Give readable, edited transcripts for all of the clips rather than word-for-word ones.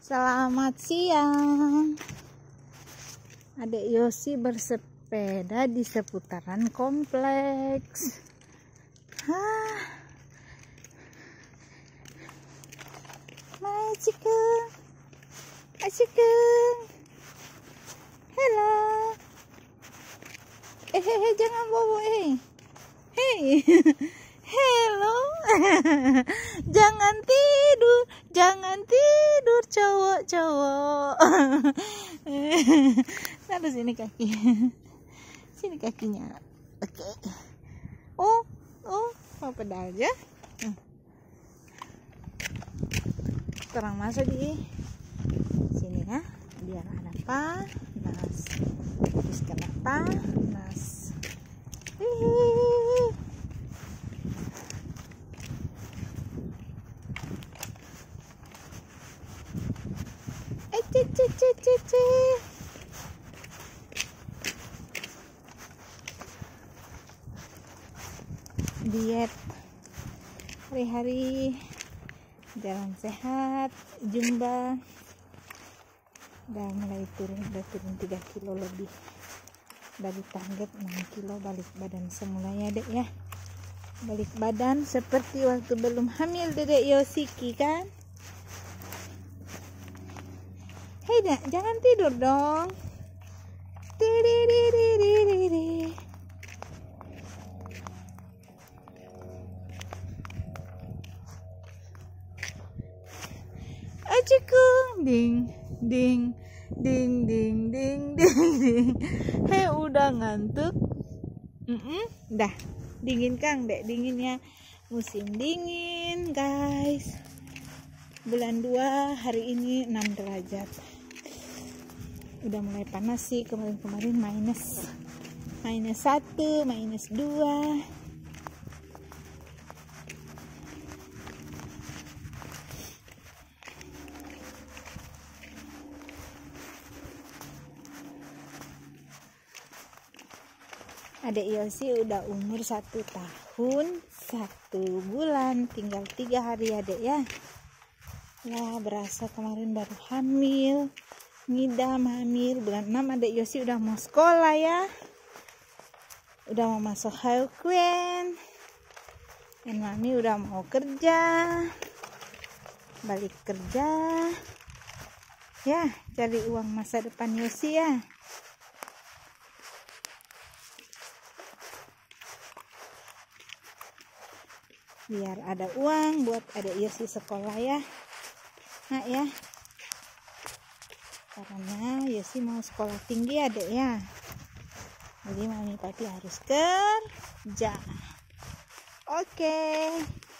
Selamat siang. Adik Yosi bersepeda di seputaran kompleks. Hai Cikeng. Hai Cikeng. Hello. Jangan bobo Hei. Hello. Jangan tidur cowok. Taruh sini kaki. Sini kakinya. Oke. Oh, mau pedal aja. Sekarang masuk di sini ya, biar ada panas. Terus kenapa panas? Diet hari-hari, jalan sehat, jumba, udah mulai turun 3 kilo lebih dari target 6 kilo. Balik badan semulanya dek ya, balik badan seperti waktu belum hamil dedek Yosiki kan. Hei dak, jangan tidur dong. Cikung, ding. Hei, udah ngantuk? Dah, dingin Kang, dek dinginnya. Musim dingin, guys. Bulan 2 hari ini 6 derajat. Udah mulai panas sih, kemarin minus 1, minus 2. Adik Yosi udah umur 1 tahun 1 bulan, tinggal 3 hari ya dek ya. Wah, berasa kemarin baru hamil, ngidam hamil. Bulan 6 adik Yosi udah mau sekolah ya, udah mau masuk Haiquan. Dan mami udah mau kerja, balik kerja ya, cari uang masa depan Yosi ya. Biar ada uang buat adik Yosi sekolah ya, nak ya. Karena Yosi mau sekolah tinggi adek ya, jadi mami papi harus kerja. Oke.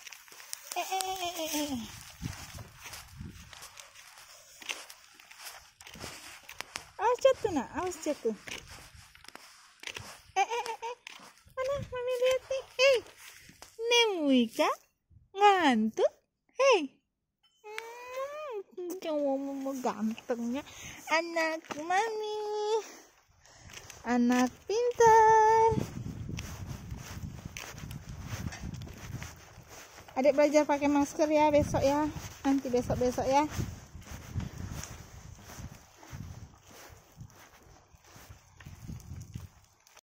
Awas jatuh nak, awas jatuh. Mana mami lihat nih. Hei, Nemuika ngantuk. Hei, cowok gantengnya anak mami, anak pintar. Adik belajar pakai masker ya besok ya, nanti besok ya.